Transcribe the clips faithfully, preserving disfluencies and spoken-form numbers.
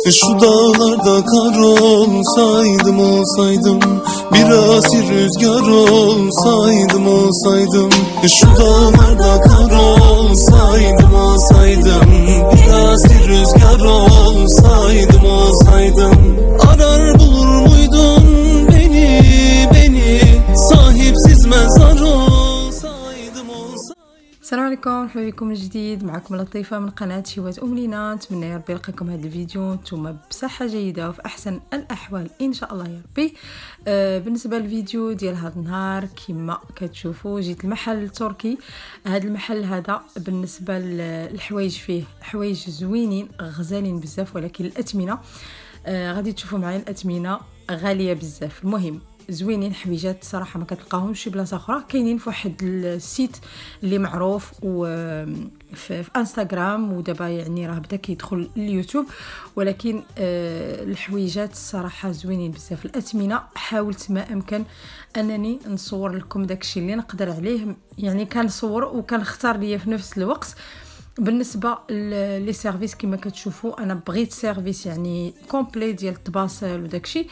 E şu dağlarda kar olsaydım olsaydım, biraz rüzgar olsaydım olsaydım. E şu dağlarda kar olsaydım olsaydım, biraz rüzgar olsaydım olsaydım. Arar bulur muydun beni, beni, sahipsiz mezar olsaydım olsaydım. السلام عليكم، مرحبا بكم من جديد. معكم لطيفة من قناة شهوات أم لينا. نتمنى يا ربي يلقاكم هذا الفيديو نتوما بصحة جيدة وفي أحسن الأحوال إن شاء الله يا ربي. آه بالنسبة للفيديو ديال هذا النهار كما كتشوفوا جيت المحل تركي. هذا المحل هذا بالنسبة للحوايج فيه حوايج زوينين غزالين بزاف، ولكن الأثمنة آه غادي تشوفوا معايا الأثمنة غالية بزاف. المهم زوينين حويجات صراحه ما كتلقاوهمش شي بلاصه اخرى، كاينين في واحد السيت اللي معروف وفي في انستغرام، ودابا يعني راه بدا كيدخل اليوتيوب، ولكن آه الحويجات الصراحه زوينين بزاف. الاثمنه حاولت ما امكن انني نصور لكم داكشي اللي نقدر عليه، يعني كنصور وكنختار ليا في نفس الوقت. بالنسبه لي سيرفيس كما كتشوفوا انا بغيت سيرفيس يعني كومبلي ديال الطباسل وداكشي.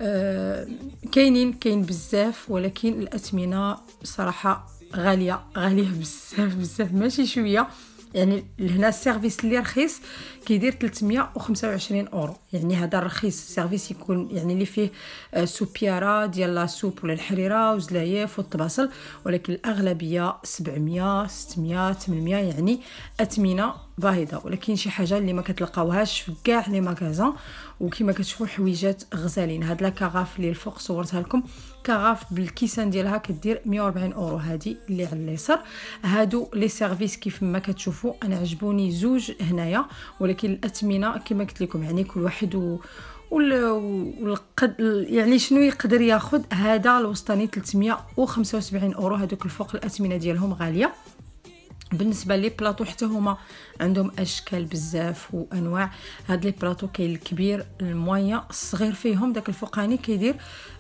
أه كاينين كاين بزاف، ولكن الاثمنه صراحه غاليه غاليه بزاف بزاف ماشي شويه. يعني هنا السيرفيس اللي رخيص كيدير ثلاثمية وخمسة وعشرين اورو، يعني هذا الرخيص سيرفيس يكون يعني اللي فيه سوبياره ديال لا سوب ولا الحريره وزلايف والطباسل، ولكن الاغلبيه سبعمية ستمية ثمانمية، يعني اثمنه باهظه. ولكن شي حاجه اللي ما كتلقاوهاش في كاع لي ماغازان، وكما كتشوفوا حويجات غزالين. هاد لا كاغاف اللي الفوق صورتها لكم كاغاف بالكيسان ديالها كدير مية وأربعين اورو، هذه اللي على اليسار. هادو لي سيرفيس كيف ما كتشوفوا انا عجبوني زوج هنايا، ولكن الاثمنه كما قلت لكم يعني كل واحد و والقد يعني شنو يقدر ياخذ. هذا الوسطاني ثلاثمية وخمسة وسبعين اورو، هذوك الفوق الاثمنه ديالهم غاليه. بالنسبه لي بلاطو حتى هما عندهم اشكال بزاف وانواع. هاد لي بلاطو كاين الكبير المويا الصغير فيهم، داك الفوقاني كيدير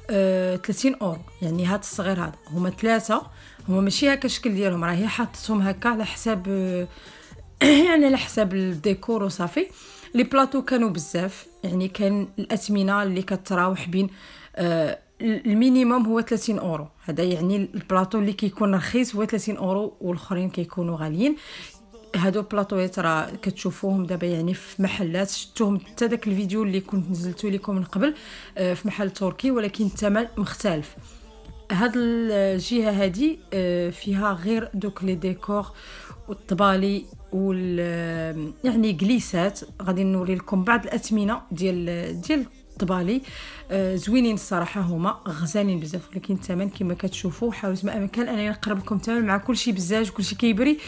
آه ثلاثين اورو، يعني هاد الصغير هذا هما ثلاثه، هما ماشي هكا الشكل ديالهم، راه هي حاطتهم هكا على حساب آه يعني على حساب الديكور وصافي. لي بلاطو كانوا بزاف، يعني كان الاثمنه اللي كتراوح بين آه المينيموم هو ثلاثين اورو، هذا يعني البلاطو اللي كيكون رخيص هو ثلاثين اورو والاخرين كيكونوا غاليين. هادو بلاطويات راه كتشوفوهم دابا يعني في محلات، شفتوهم حتى داك الفيديو اللي كنت نزلته لكم من قبل آه في محل تركي، ولكن الثمن مختلف. هاد الجهه هادي آه فيها غير دوك لي ديكور والطبالي وال يعني جليسات. غادي نوري لكم بعض الاثمنه ديال ديال الطبالي آه زوينين الصراحه، هما غزالين بزاف، ولكن الثمن كما كتشوفوا حاولت ما امكن انني نقرب لكم الثمن مع كلشي بزاج وكلشي كيبري،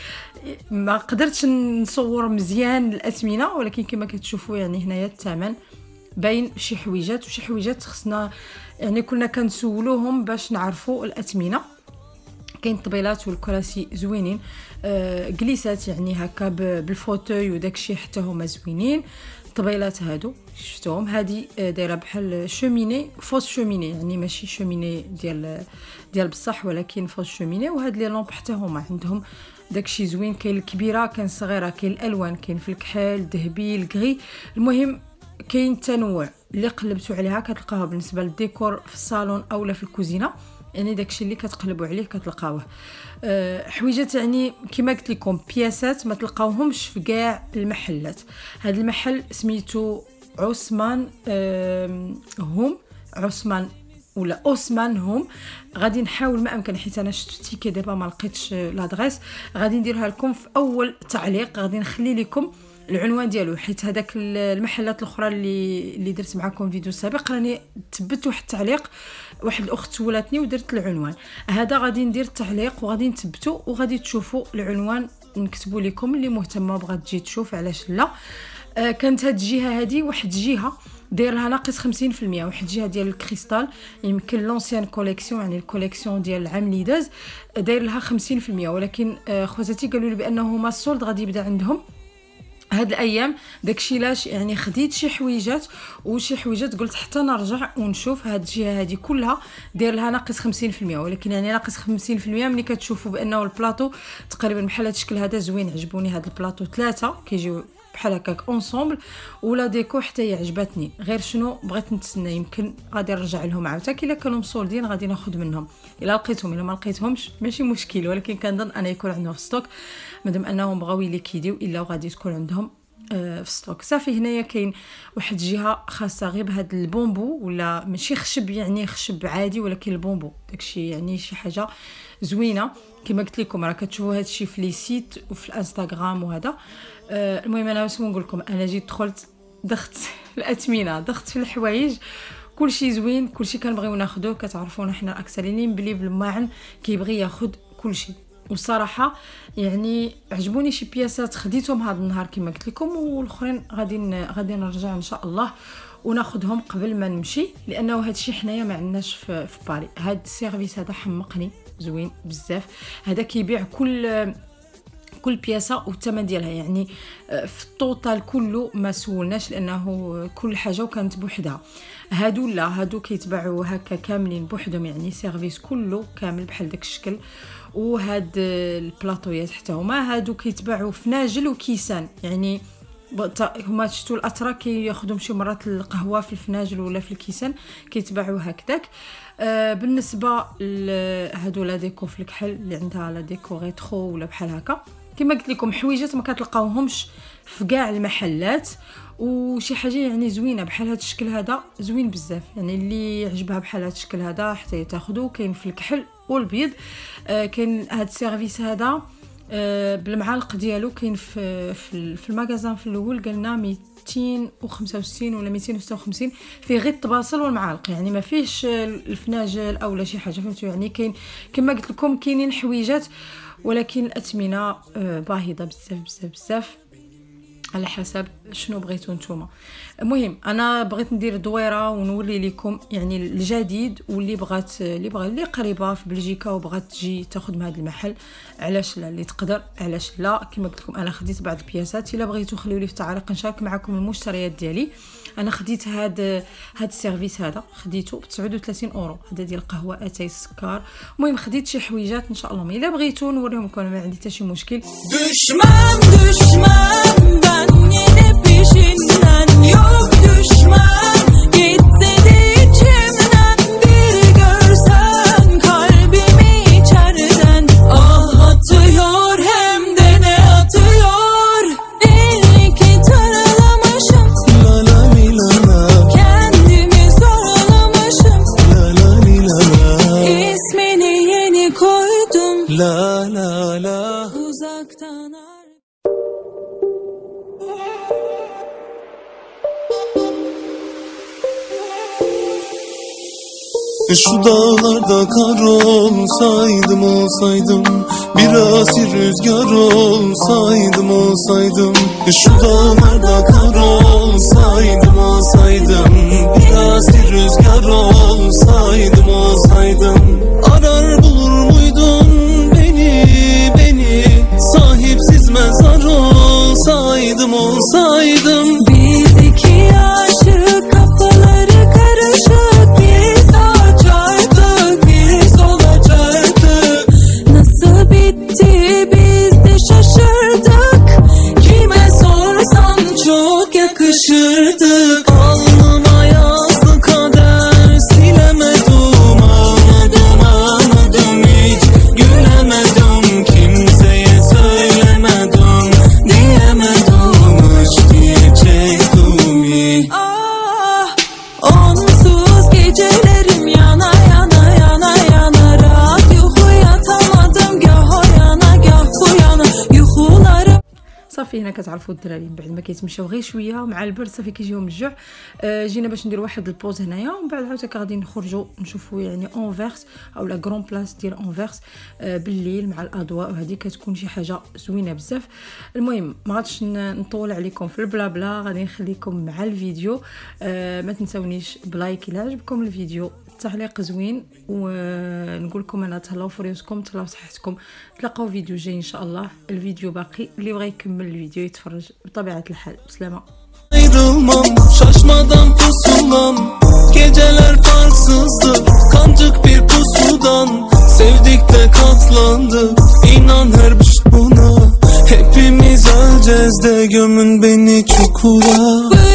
ما قدرتش نصور مزيان الاثمنه، ولكن كما كتشوفوا يعني هنايا الثمن باين شي حويجات وشي حويجات خصنا يعني كنا كنسولوهم باش نعرفوا الاثمنه. كاين الطبيلات والكراسي زوينين، آه جليسات يعني هكا بالفوتوي وداكشي حتى هما زوينين. الطبيلات هادو شفتوهم، هادي دايره بحال شوميني فوس شوميني، يعني ماشي شوميني ديال ديال بصح ولكن فوس شوميني. وهاد لي لامب حتى هما عندهم داكشي زوين، كاين الكبيره كاين الصغيره، كاين الالوان، كاين في الكحل الذهبي الكغي. المهم كاين تنوع اللي قلبتوا عليها كتلقاوها بالنسبه للديكور في الصالون اولا في الكوزينه، يعني داكشي اللي كتقلبوا عليه كتلقاوه. أه حويجات يعني كما قلت لكم بياسات ما تلقاوهمش في كاع المحلات. هذا المحل سميتو عثمان أه هم عثمان ولا اوسمان هم. غادي نحاول ما امكن حيت انا شفت التيكي دابا ما لقيتش لادريس، غادي نديرها لكم في اول تعليق. غادي نخلي لكم العنوان ديالو، حيت هذاك المحلات الاخرى اللي اللي درت معكم فيديو سابق راني تبت واحد التعليق، واحد الاخت سولاتني ودرت العنوان. هذا غادي ندير التعليق وغادي نثبتوا وغادي تشوفوا العنوان، نكتبوا لكم اللي مهتمه بغات تجي تشوف علاش لا. آه كانت هاد الجهه هذه واحد الجهه داير لها ناقص خمسين في المية، واحد الجهه ديال الكريستال يمكن لونسيان كوليكسيون يعني الكوليكسيون ديال العام اللي داز داير لها خمسين في المية، ولكن آه خواتاتي قالوا لي بانه هما السولد غادي يبدا عندهم هاد الايام. داكشي لاش يعني خديت شي حويجات وشي حويجات قلت حتى نرجع ونشوف. هاد الجهه هذه كلها داير لها ناقص خمسين في المية، ولكن يعني ناقص خمسين في المية ملي كتشوفوا بانه البلاطو تقريبا بحال هاد الشكل هذا زوين. عجبوني هاد البلاطو ثلاثه كيجيو بحال هكاك اونصومبل ولا ديكو حتى هي عجبتني. غير شنو بغيت نتسنى يمكن غادي نرجع لهم عاوتاني الا كانوا مسولدين غادي ناخذ منهم الا لقيتهم. الا ما لقيتهمش ماشي مشكل، ولكن كنظن انا يكون عندهم في ستوك مادام انهم بغاو يليكيديو الا غادي تكون عندهم في ستوك. صافي هنايا كاين واحد الجهه خاصه غير بهذا البومبو، ولا ماشي خشب يعني خشب عادي ولكن البومبو داكشي يعني شي حاجه زوينه كما قلت لكم. راه كتشوفوا هذا الشيء في لي سيت وفي الانستغرام وهذا. آه المهم انا واش نقول لكم، انا جيت دخلت دخت الاثمنه دخت في الحوايج كلشي زوين كلشي كنبغيو ناخذوه. كتعرفونا حنا الاكثرين بلي بالماعن كيبغي ياخذ كلشي. والصراحه يعني عجبوني شي بياسات خديتهم هذا النهار كما قلت لكم، والاخرين غادي غادي نرجع ان شاء الله وناخذهم قبل ما نمشي، لانه هذا الشيء حنايا ما عندناش في, في باري. هذا السيرفيس هذا حمقني زوين بزاف. هذا كيبيع كل كل بياسه والثمن ديالها، يعني في الطوطال كله ما سولناش لانه كل حاجه وكانت بوحدها. هادو لا هادو كيتباعوا هكا كاملين بوحدهم، يعني سيرفيس كله كامل بحال داك الشكل. وهاد البلاطويات حتى هما هادو كيتباعوا في ناجل وكيسان، يعني هما شفتوا الاتراك كياخذوا شي مرات القهوه في الفناجل ولا في الكيسان كيتباعوا هكذاك. آه بالنسبه لهادو لا ديكو في الكحل اللي عندها لا ديكو ريترو ولا بحال هكا كما قلت لكم حويجات ما كتلقاوهمش في كاع المحلات، وشي حاجه يعني زوينه بحال هذا الشكل هذا زوين بزاف. يعني اللي عجبها بحال هذا الشكل هذا حتى تاخذوه. كاين في الكحل والبيض. آه كاين هذا السيرفيس هذا آه بالمعالق ديالو كاين في في, في المغازان في الاول قالنا مئتين وخمسة وستين ولا مئتين وستة وخمسين، فيه غير الطباصل والمعالق، يعني ما فيهش الفناجل او لا شي حاجه فهمتوا. يعني كاين كما قلت لكم كاينين حويجات، ولكن الاثمنه آه باهظه بزاف بزاف بزاف على حسب شنو بغيتو نتوما. المهم انا بغيت ندير دويره ونوري لكم يعني الجديد، واللي بغات اللي بغا اللي قريبه في بلجيكا وبغات تجي تاخذ من هذا المحل علاش لا، اللي تقدر علاش لا. كما قلت لكم انا خديت بعض البياسات، الا بغيتو خليو لي في التعليق نشارك معكم المشتريات ديالي. انا خديت هذا هذا السيرفيس هذا خديته ب تسعة وثلاثين اورو، هذا ديال القهوه اتاي السكر. المهم خديت شي حويجات ان شاء الله الا بغيتو نوريهم لكم، ما عندي حتى شي مشكل. Düşman düşman ben yine peşinden, yok düşman gitse de içimden, bir görsen kalbimi içeriden, ah atıyor hem de ne atıyor, elli ki taralamışım, La la li la la, kendimi soralamışım, la la li la la, ismini yeni koydum, la la la. uzaktan ar- Şu dağlarda kar olsaydım olsaydım, bir asi rüzgar olsaydım olsaydım. Şu dağlarda kar olsaydım olsaydım, bir asi rüzgar olsaydım olsaydım. Arar bulur muydun beni beni, sahipsiz mezar olsaydım olsaydım. Biz iki aşık kafaları karışık, bir sağa çarptık bir sola çarptık. Nasıl bitti biz de şaşırdık, kime sorsan çok yakışırdık. Alnıma yazdı kader, silemedim, ağladım ağladım hiç gülemedim, kimseye söylemedim, diyemedim, aşk diyecektim hiç. Ah, onsuz gecelerim yana yana yana yana, rahat yuhu yatamadım, gah o yana gah bu yana, yuhularım. صافي هنا كتعرفوا الدراري من بعد ما كيتمشاو غير شويه مع البرد صافي كيجيهم الجوع. آه جينا باش ندير واحد البوز هنايا، ومن بعد عاوتاني غادي نخرجوا نشوفوا يعني اونفيرس او لا غران بلاص ديال اونفيرس آه بالليل مع الاضواء، وهذه كتكون شي حاجه زوينه بزاف. المهم ما غاديش نطول عليكم في البلا بلا، غادي نخليكم مع الفيديو. آه ما تنساونيش بلايك الا عجبكم الفيديو، تعليق زوين، ونقول لكم انا تهلاو في ريوسكم تهلاو في صحتكم. تلاقاو فيديو جاي ان şa Allah. الفيديو باقي، اللي بغى يكمل الفيديو يتفرج بطبيعه الحال. بسلامه. Ayrılmam, şaşmadan pusulam, geceler farsızdı, kancık bir pusudan, sevdik de katlandık, inan her bir buna, hepimiz öleceğiz. öleceğiz de gömün beni çukura.